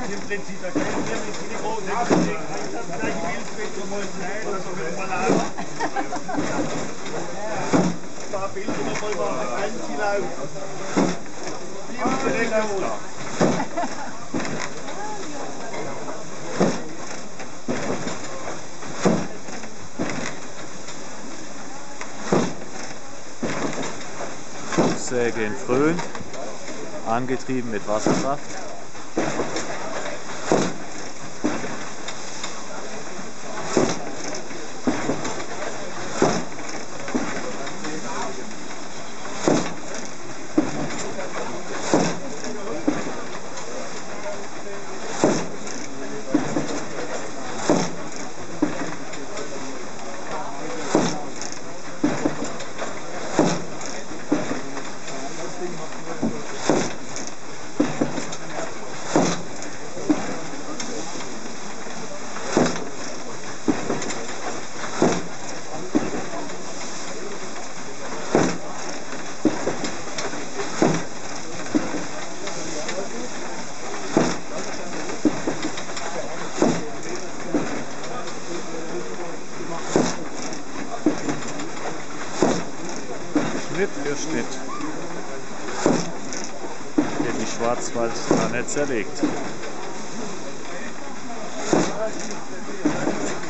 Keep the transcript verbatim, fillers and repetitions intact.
ist im Prinzip der gleiche, wir haben die große das gleiche Bildspektrum als Leid, also wir mal an. Ein paar Bilder nochmal machen, eins hinaus. Die haben wir direkt auf. Säge in Fröhn, angetrieben mit Wasserkraft. Schnitt für Schnitt wird die Schwarzwaldtanne zerlegt.